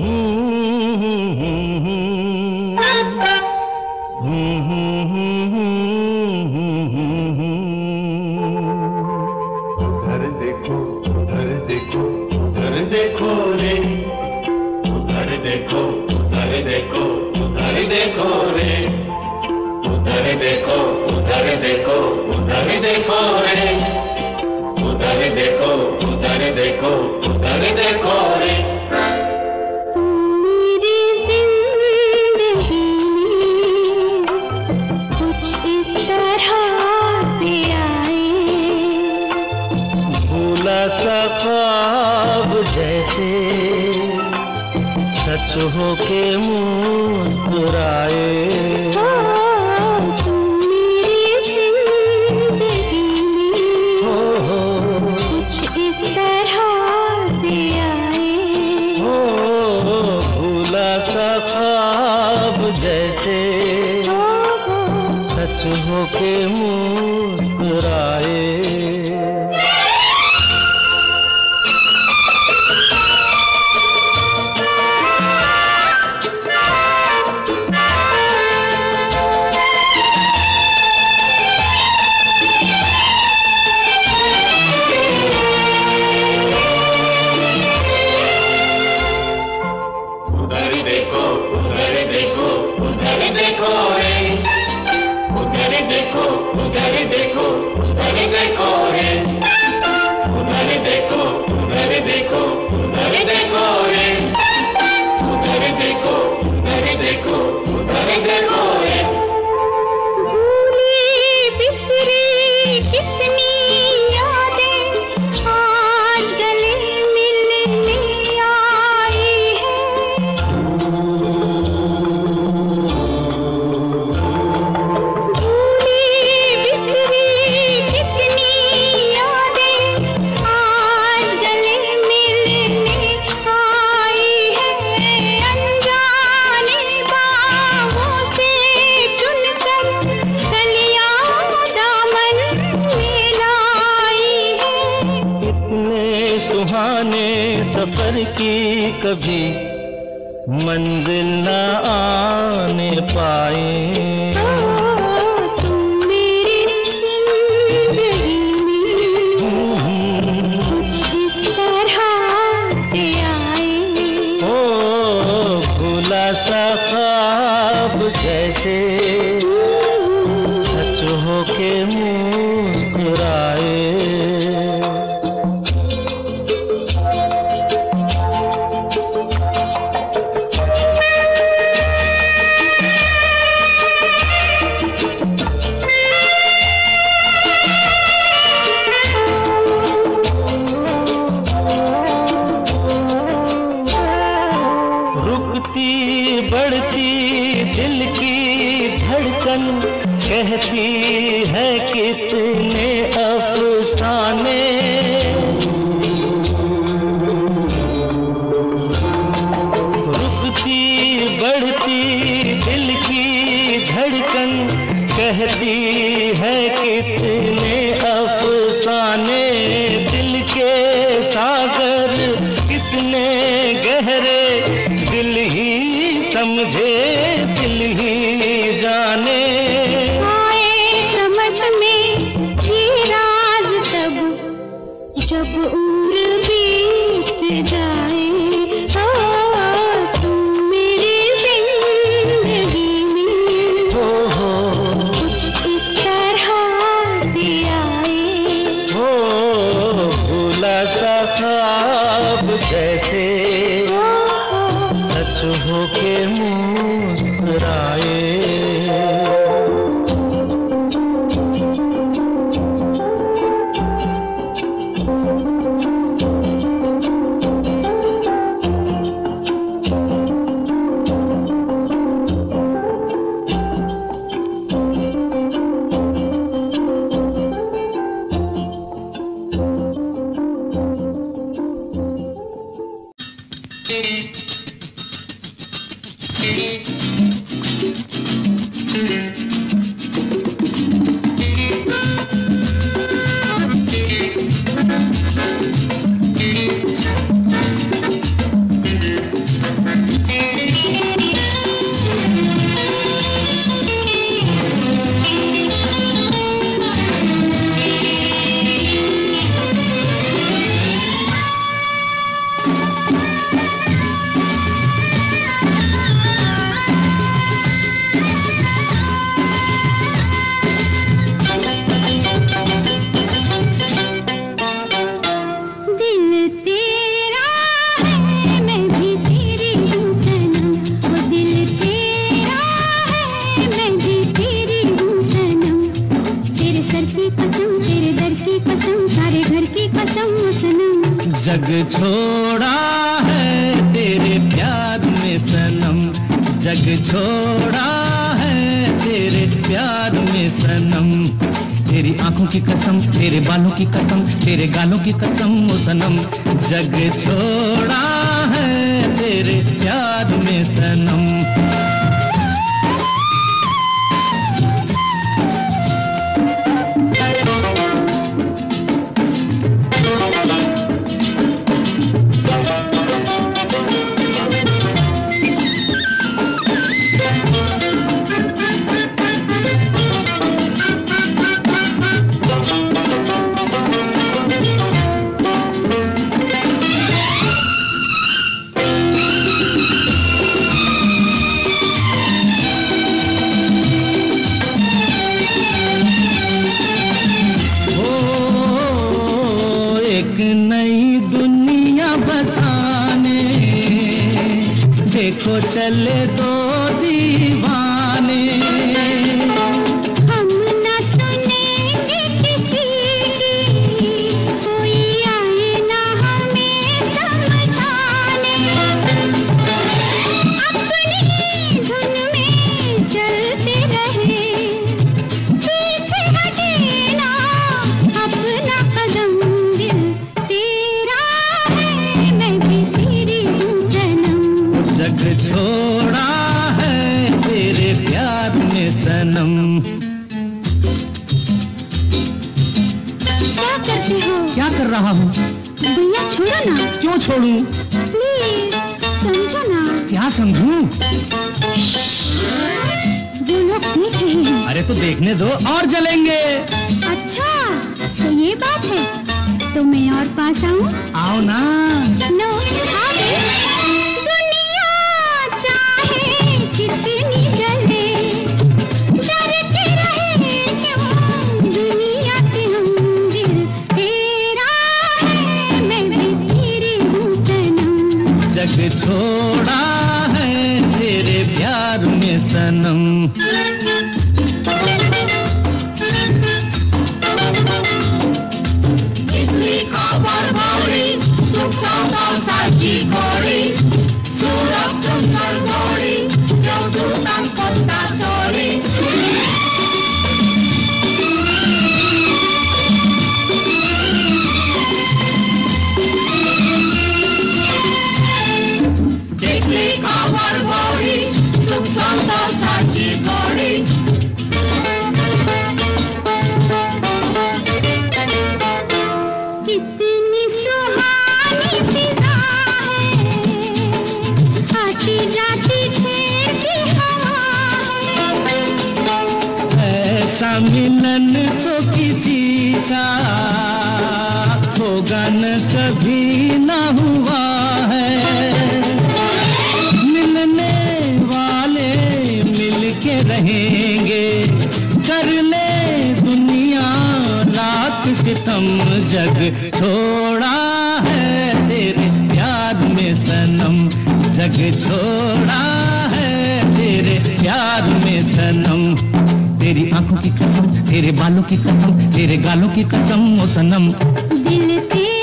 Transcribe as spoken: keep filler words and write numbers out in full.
उधर देखो उधर देखो उधर देखो रे, उधर देखो उधर देखो उधर देखो रे, उधर देखो उधर देखो उधर देखो रे, उधर देखो उधर देखो उधर देखो रे। सा ख्वाब जैसे सच हो के मुस्कुराए, तुम मेरी जिंदगी में हो हो कुछ इस तरह से आए, हो भूला सा ख्वाब जैसे सच हो के मुस्कुराए। उधर देखो उधर देखो रे, उधर देखो उधर देखो उधर देखो रे, उधर देखो उधर देखो उधर देखो रे। भूली बिसरी कितनी यादें आज गले मिलने आई है, सफर की कभी मंजिल न आने पाए, तुम मेरी जिंदगी में कुछ इस तरह से आए, ओ भूला सा ख्वाब जैसे सच हो के मुस्कुराए। बढ़ती दिल की धड़कन कहती है कितने अफसाने, रुकती बढ़ती दिल की धड़कन कहती है कितने अफसाने, दिल के सागर कितने गहरे दिल ही समझे दिल ही जाने। आए समझ में ये राज तब जब उम्र बीत जाए, तुम मेरी जिंदगी में हो हो कुछ इस तरह से आए, हो भूला सा ख्वाब जैसे सच हो के मुस्कुराए। जग छोड़ा है तेरे प्यार में सनम, जग छोड़ा है तेरे प्यार में सनम। तेरी आंखों की कसम, तेरे बालों की कसम, तेरे गालों की कसम ओ सनम, जग छोड़ा है तेरे प्यार में सनम। नई दुनिया बसाने देखो चले दो दीवाने, हम न सुनेंगे किसी की, कोई आए ना हमें समझाने। अपनी धुन में चलते रहे, पीछे हटे ना अपना कदम। जग छोड़ा है तेरे प्यार में सनम। क्या करते हो? क्या कर रहा हूँ? भैया छोड़ो ना। क्यों छोड़ूं? प्लीज समझो ना। क्या समझूं? वो लोग देख रहे हैं। अरे तो देखने दो, और जलेंगे। अच्छा तो ये बात है, तो मैं और पास आऊं? आओ ना। नो आ गई। दुनिया चाहे कितनी जले, डरते रहे क्यों दुनिया से हम, दिल तेरा है मैं भी तेरी हूँ सनम। जग छोड़ा है तेरे प्यार में सनम। कितनी सुहानी फिजा है, आती जाती छेड़ती हवा है। ऐसा मिलन तो किसी का होगा न कभी न हुआ है। मिलने वाले मिलके रहेंगे, कर ले दुनिया रात सितम। जग छोड़ा है तेरे प्यार में सनम, जग छोड़ा है तेरे प्यार में सनम। तेरी आंखों की कसम, तेरे बालों की कसम, तेरे गालों की कसम ओ सनम, दिल तेरा